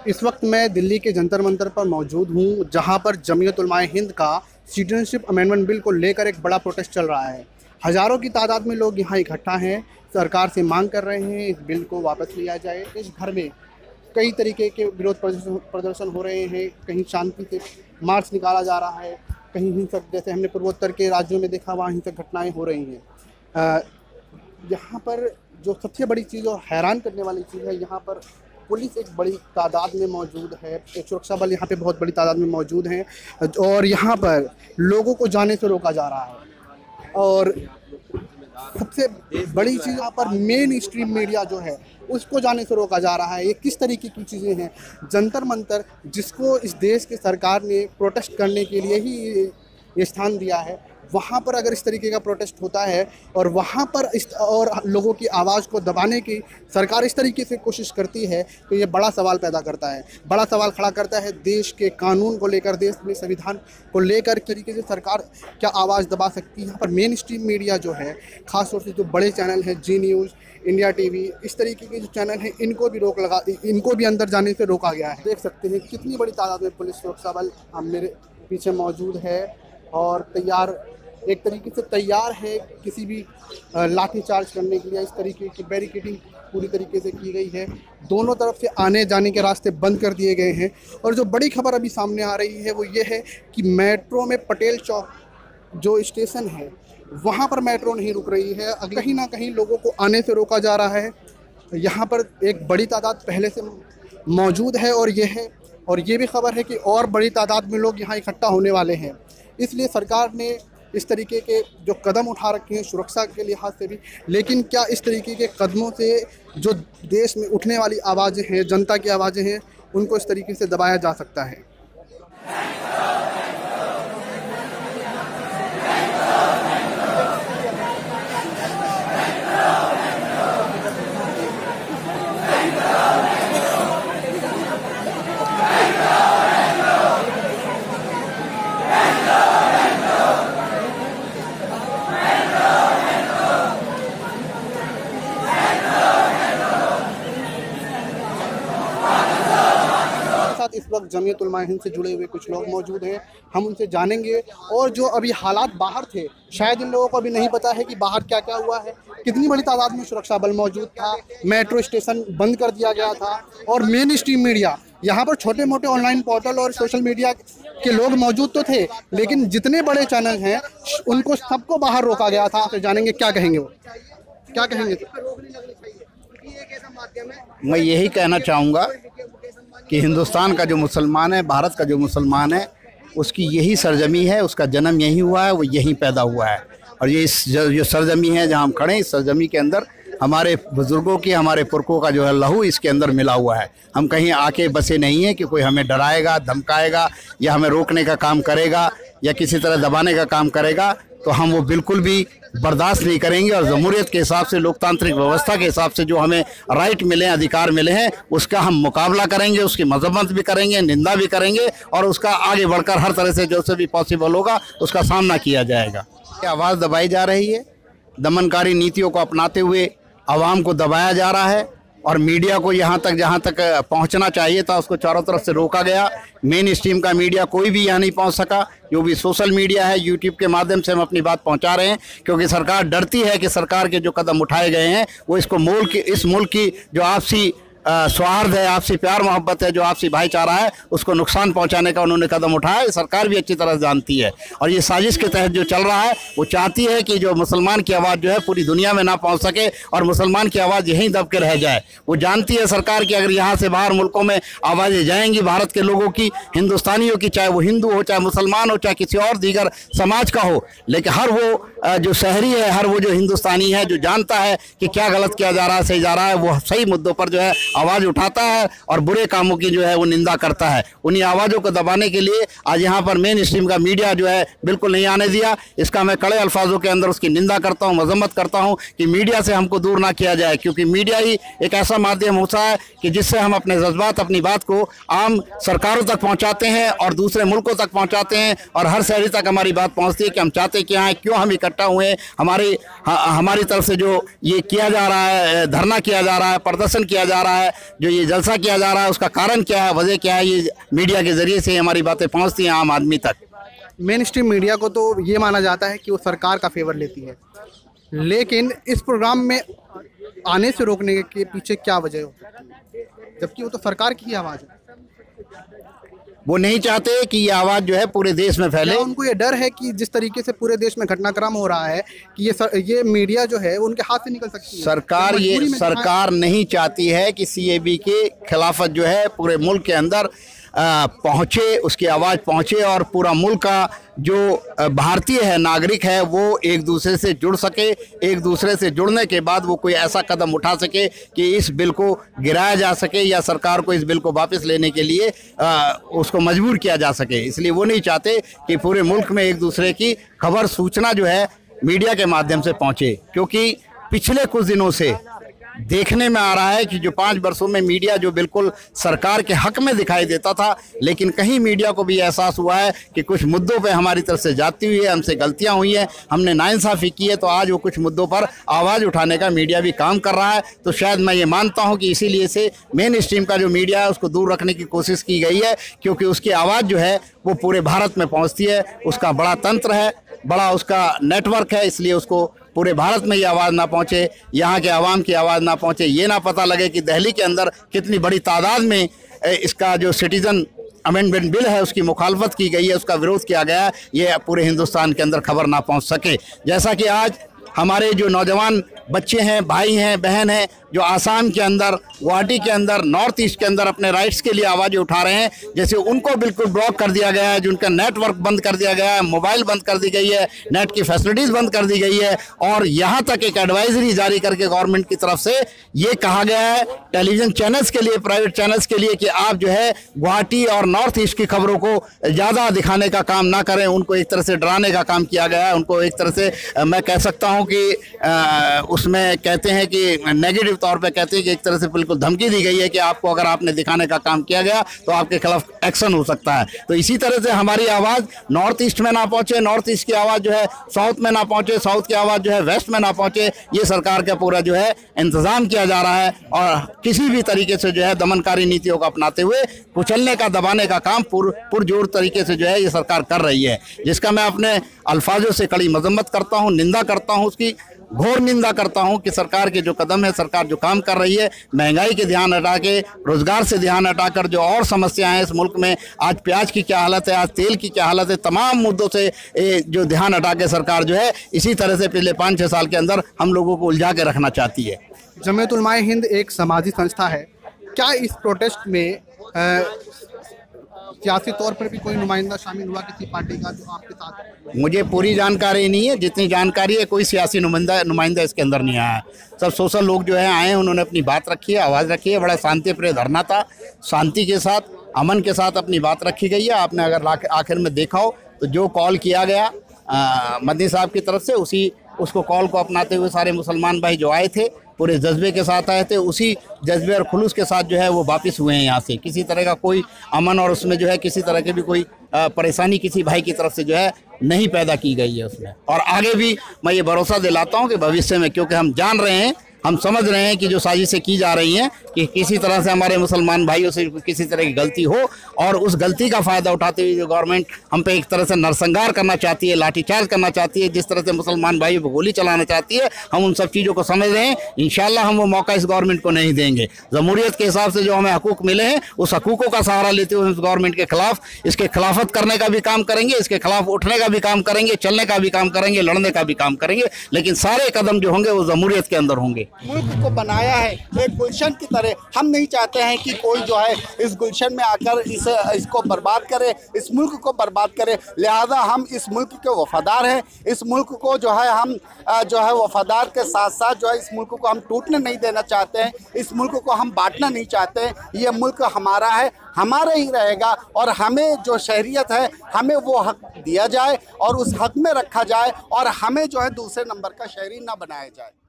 इस वक्त मैं दिल्ली के जंतर मंतर पर मौजूद हूँ, जहाँ पर जमीयत उलमाए हिंद का सिटीजनशिप अमेंडमेंट बिल को लेकर एक बड़ा प्रोटेस्ट चल रहा है। हज़ारों की तादाद में लोग यहाँ इकट्ठा हैं, सरकार से मांग कर रहे हैं इस बिल को वापस लिया जाए। इस घर में कई तरीके के विरोध प्रदर्शन हो रहे हैं। कहीं शांति से मार्च निकाला जा रहा है, कहीं हिंसक, जैसे हमने पूर्वोत्तर के राज्यों में देखा, वहाँ हिंसक घटनाएँ हो रही हैं। यहाँ पर जो सबसे बड़ी चीज़ और हैरान करने वाली चीज़ है, यहाँ पर पुलिस एक बड़ी तादाद में मौजूद है, एक सुरक्षा बल यहाँ पे बहुत बड़ी तादाद में मौजूद हैं और यहाँ पर लोगों को जाने से रोका जा रहा है। और सबसे बड़ी चीज़ यहाँ पर मेन स्ट्रीम मीडिया जो है उसको जाने से रोका जा रहा है। ये किस तरीके की चीज़ें हैं? जंतर मंतर, जिसको इस देश की सरकार ने प्रोटेस्ट करने के लिए ही ये स्थान दिया है, वहाँ पर अगर इस तरीके का प्रोटेस्ट होता है और वहाँ पर और लोगों की आवाज़ को दबाने की सरकार इस तरीके से कोशिश करती है, तो ये बड़ा सवाल पैदा करता है, बड़ा सवाल खड़ा करता है देश के कानून को लेकर, देश में संविधान को लेकर। इस तरीके से सरकार क्या आवाज़ दबा सकती है? यहाँ पर मेन स्ट्रीम मीडिया जो है, ख़ास तौर से जो बड़े चैनल हैं, जी न्यूज़, इंडिया टीवी, इस तरीके के जो चैनल हैं, इनको भी अंदर जाने से रोका गया है। देख सकते हैं कितनी बड़ी तादाद में पुलिस सुरक्षा बल मेरे पीछे मौजूद है और एक तरीके से तैयार है किसी भी लाठी चार्ज करने के लिए। इस तरीके की बैरिकेडिंग पूरी तरीके से की गई है, दोनों तरफ से आने जाने के रास्ते बंद कर दिए गए हैं। और जो बड़ी खबर अभी सामने आ रही है वो ये है कि मेट्रो में पटेल चौक जो स्टेशन है, वहाँ पर मेट्रो नहीं रुक रही है। कहीं ना कहीं लोगों को आने से रोका जा रहा है। यहाँ पर एक बड़ी तादाद पहले से मौजूद है और ये भी खबर है कि और बड़ी तादाद में लोग यहाँ इकट्ठा होने वाले हैं। इसलिए सरकार ने इस तरीके के जो कदम उठा रखे हैं सुरक्षा के लिहाज से भी, लेकिन क्या इस तरीके के कदमों से जो देश में उठने वाली आवाज़ें हैं, जनता की आवाज़ें हैं, उनको इस तरीके से दबाया जा सकता है? इस वक्त जमीयत उलमाए हिंद से जुड़े हुए कुछ लोग मौजूद हैं, हम उनसे जानेंगे। और जो अभी हालात बाहर थे, शायद इन लोगों को अभी नहीं पता है कि बाहर क्या क्या हुआ है, कितनी बड़ी तादाद में सुरक्षा बल मौजूद था, मेट्रो स्टेशन बंद कर दिया गया था और मेन स्ट्रीम मीडिया, यहाँ पर छोटे मोटे ऑनलाइन पोर्टल और सोशल मीडिया के लोग मौजूद तो थे, लेकिन जितने बड़े चैनल हैं उनको सबको बाहर रोका गया था। तो जानेंगे क्या कहेंगे वो, क्या कहेंगे? मैं यही कहना चाहूँगा कि हिंदुस्तान का जो मुसलमान है, भारत का जो मुसलमान है, उसकी यही सरजमी है, उसका जन्म यहीं हुआ है, वो यहीं पैदा हुआ है। और ये इस जो सरजमी है जहाँ हम खड़े हैं, इस सरजमी के अंदर हमारे बुज़ुर्गों की, हमारे पुरखों का जो है लहू इसके अंदर मिला हुआ है। हम कहीं आके बसे नहीं हैं कि कोई हमें डराएगा, धमकाएगा या हमें रोकने का काम करेगा या किसी तरह दबाने का काम करेगा, तो हम वो बिल्कुल भी बर्दाश्त नहीं करेंगे। और जमहूरियत के हिसाब से, लोकतांत्रिक व्यवस्था के हिसाब से जो हमें राइट मिले, अधिकार मिले हैं, उसका हम मुकाबला करेंगे, उसकी मजम्मत भी करेंगे, निंदा भी करेंगे और उसका आगे बढ़कर हर तरह से जो से भी पॉसिबल होगा उसका सामना किया जाएगा। आवाज़ दबाई जा रही है, दमनकारी नीतियों को अपनाते हुए आवाम को दबाया जा रहा है और मीडिया को जहाँ तक पहुँचना चाहिए था उसको चारों तरफ से रोका गया। मेन स्ट्रीम का मीडिया कोई भी यहाँ नहीं पहुँच सका। जो भी सोशल मीडिया है, यूट्यूब के माध्यम से हम अपनी बात पहुँचा रहे हैं, क्योंकि सरकार डरती है कि सरकार के जो कदम उठाए गए हैं वो इस मुल्क की जो आपसी सौहार्द है, आपसी प्यार मोहब्बत है, जो आपसी भाईचारा है, उसको नुकसान पहुंचाने का उन्होंने कदम उठाया। सरकार भी अच्छी तरह जानती है और ये साजिश के तहत जो चल रहा है, वो चाहती है कि जो मुसलमान की आवाज़ जो है पूरी दुनिया में ना पहुंच सके और मुसलमान की आवाज़ यहीं दब के रह जाए। वो जानती है सरकार कि अगर यहाँ से बाहर मुल्कों में आवाज़ें जाएंगी भारत के लोगों की, हिंदुस्तानियों की, चाहे वो हिंदू हो, चाहे मुसलमान हो, चाहे किसी और दीगर समाज का हो, लेकिन हर वो जो शहरी है, हर वो जो हिंदुस्तानी है, जो जानता है कि क्या गलत किया जा रहा है, सही जा रहा है, वो सही मुद्दों पर जो है आवाज़ उठाता है और बुरे कामों की जो है वो निंदा करता है। उन्हीं आवाज़ों को दबाने के लिए आज यहाँ पर मेन स्ट्रीम का मीडिया जो है बिल्कुल नहीं आने दिया। इसका मैं कड़े अल्फाजों के अंदर उसकी निंदा करता हूँ, मजम्मत करता हूँ कि मीडिया से हमको दूर ना किया जाए, क्योंकि मीडिया ही एक ऐसा माध्यम होता है कि जिससे हम अपने जज्बात, अपनी बात को आम सरकारों तक पहुँचाते हैं और दूसरे मुल्कों तक पहुँचाते हैं और हर शहरी तक हमारी बात पहुँचती है कि हम चाहते क्या हैं, क्यों हम इकट्ठा हुए हैं, हमारी तरफ से जो ये किया जा रहा है, धरना किया जा रहा है, प्रदर्शन किया जा रहा है, है, जो ये जलसा किया जा रहा है उसका कारण क्या है, वजह क्या है, ये मीडिया के ज़रिए से हमारी बातें पहुँचती हैं आम आदमी तक। मेन स्ट्रीम मीडिया को तो ये माना जाता है कि वो सरकार का फेवर लेती है, लेकिन इस प्रोग्राम में आने से रोकने के पीछे क्या वजह हो सकती है, जबकि वो तो सरकार की ही आवाज़ है। वो नहीं चाहते कि ये आवाज़ जो है पूरे देश में फैले। उनको ये डर है कि जिस तरीके से पूरे देश में घटनाक्रम हो रहा है कि ये मीडिया जो है उनके हाथ से निकल सकती है। सरकार नहीं चाहती है कि सीएबी के खिलाफत जो है पूरे मुल्क के अंदर पहुँचे, उसकी आवाज़ पहुँचे और पूरा मुल्क का जो भारतीय है, नागरिक है, वो एक दूसरे से जुड़ सके, एक दूसरे से जुड़ने के बाद वो कोई ऐसा कदम उठा सके कि इस बिल को गिराया जा सके या सरकार को इस बिल को वापस लेने के लिए उसको मजबूर किया जा सके। इसलिए वो नहीं चाहते कि पूरे मुल्क में एक दूसरे की खबर सूचना जो है मीडिया के माध्यम से पहुँचे, क्योंकि पिछले कुछ दिनों से देखने में आ रहा है कि जो 5 वर्षों में मीडिया जो बिल्कुल सरकार के हक में दिखाई देता था, लेकिन कहीं मीडिया को भी एहसास हुआ है कि कुछ मुद्दों पे हमारी तरफ से जाती हुई है, हमसे गलतियां हुई हैं, हमने नाइंसाफ़ी की है, तो आज वो कुछ मुद्दों पर आवाज़ उठाने का मीडिया भी काम कर रहा है। तो शायद मैं ये मानता हूँ कि इसीलिए से मेन स्ट्रीम का जो मीडिया है उसको दूर रखने की कोशिश की गई है, क्योंकि उसकी आवाज़ जो है वो पूरे भारत में पहुँचती है, उसका बड़ा तंत्र है, बड़ा उसका नेटवर्क है, इसलिए उसको पूरे भारत में ये आवाज़ ना पहुँचे, यहाँ के आवाम की आवाज़ ना पहुँचे, ये ना पता लगे कि दिल्ली के अंदर कितनी बड़ी तादाद में इसका जो सिटीज़न अमेंडमेंट बिल है उसकी मुखालफत की गई है, उसका विरोध किया गया है, ये पूरे हिंदुस्तान के अंदर खबर ना पहुँच सके। जैसा कि आज हमारे जो नौजवान बच्चे हैं, भाई हैं, बहन हैं, जो आसाम के अंदर, गुवाहाटी के अंदर, नॉर्थ ईस्ट के अंदर अपने राइट्स के लिए आवाज़ें उठा रहे हैं, जैसे उनको बिल्कुल ब्लॉक कर दिया गया है, जिनका नेटवर्क बंद कर दिया गया है, मोबाइल बंद कर दी गई है, नेट की फैसिलिटीज़ बंद कर दी गई है, और यहाँ तक एक एडवाइजरी जारी करके गवर्नमेंट की तरफ से ये कहा गया है टेलीविज़न चैनल्स के लिए, प्राइवेट चैनल्स के लिए, कि आप जो है गुवाहाटी और नॉर्थ ईस्ट की खबरों को ज़्यादा दिखाने का काम ना करें, उनको एक तरह से डराने का काम किया गया है, उनको एक तरह से मैं कह सकता हूँ कि उसमें कहते हैं कि नेगेटिव तौर पे कहते हैं कि एक तरह से बिल्कुल धमकी दी गई है कि आपको अगर आपने दिखाने का काम किया गया तो आपके खिलाफ एक्शन हो सकता है। तो इसी तरह से हमारी आवाज़ नॉर्थ ईस्ट में ना पहुंचे, नॉर्थ ईस्ट की आवाज़ जो है साउथ में ना पहुंचे, साउथ की आवाज़ जो है वेस्ट में ना पहुंचे, ये सरकार का पूरा जो है इंतज़ाम किया जा रहा है, और किसी भी तरीके से जो है दमनकारी नीतियों को अपनाते हुए कुचलने का, दबाने का काम पुरजोर तरीके से जो है ये सरकार कर रही है, जिसका मैं अपने अल्फाजों से कड़ी मजम्मत करता हूँ, निंदा करता हूँ, उसकी घोर निंदा करता हूं कि सरकार के जो कदम है, सरकार जो काम कर रही है, महंगाई के ध्यान हटा के, रोजगार से ध्यान हटाकर जो और समस्याएं हैं इस मुल्क में, आज प्याज की क्या हालत है, आज तेल की क्या हालत है, तमाम मुद्दों से जो ध्यान हटा के सरकार जो है इसी तरह से पिछले 5-6 साल के अंदर हम लोगों को उलझा के रखना चाहती है। जमीयत उलमाए हिंद एक समाजी संस्था है, क्या इस प्रोटेस्ट में सियासी तौर पर भी कोई नुमाइंदा शामिल हुआ किसी पार्टी का जो आपके साथ? मुझे पूरी जानकारी नहीं है, जितनी जानकारी है कोई सियासी नुमाइंदा इसके अंदर नहीं आया है। सब सोशल लोग जो है आए हैं, उन्होंने अपनी बात रखी है, आवाज़ रखी है, बड़ा शांतिप्रिय धरना था, शांति के साथ, अमन के साथ अपनी बात रखी गई है। आपने अगर आखिर में देखा हो तो जो कॉल किया गया मदनी साहब की तरफ से, उसको कॉल को अपनाते हुए सारे मुसलमान भाई जो आए थे पूरे जज्बे के साथ आए थे, उसी जज्बे और खुलूस के साथ जो है वो वापस हुए हैं यहाँ से। किसी तरह का कोई अमन और उसमें जो है किसी तरह की भी कोई परेशानी किसी भाई की तरफ से जो है नहीं पैदा की गई है उसमें। और आगे भी मैं ये भरोसा दिलाता हूँ कि भविष्य में, क्योंकि हम जान रहे हैं, हम समझ रहे हैं कि जो साजिशें की जा रही हैं कि किसी तरह से हमारे मुसलमान भाइयों से किसी तरह की गलती हो, और उस गलती का फ़ायदा उठाते हुए जो गवर्नमेंट हम पे एक तरह से नरसंहार करना चाहती है, लाठीचार्ज करना चाहती है, जिस तरह से मुसलमान भाइयों पर गोली चलाना चाहती है, हम उन सब चीज़ों को समझ रहे हैं। इंशाल्लाह हम वो मौका इस गवर्नमेंट को नहीं देंगे। जमहूरियत के हिसाब से जो हमें हकूक़ मिले हैं, उस हकूक़ों का सहारा लेते हुए इस गवर्नमेंट के खिलाफ, इसके खिलाफत करने का भी काम करेंगे, इसके खिलाफ उठने का भी काम करेंगे, चलने का भी काम करेंगे, लड़ने का भी काम करेंगे, लेकिन सारे कदम जो होंगे वो जमहूरियत के अंदर होंगे। मुल्क को बनाया है एक गुलशन की तरह, हम नहीं चाहते हैं कि कोई जो है इस गुलशन में आकर इसको बर्बाद करे, इस मुल्क को बर्बाद करे। लिहाजा हम इस मुल्क के वफादार हैं, इस मुल्क को जो है हम जो है वफादार के साथ साथ जो है इस मुल्क को हम टूटने नहीं देना चाहते हैं, इस मुल्क को हम बांटना नहीं चाहते हैं। ये मुल्क हमारा है, हमारा ही रहेगा, और हमें जो शहरियत है हमें वो हक दिया जाए और उस हक में रखा जाए, और हमें जो है दूसरे नंबर का शहरी ना बनाया जाए।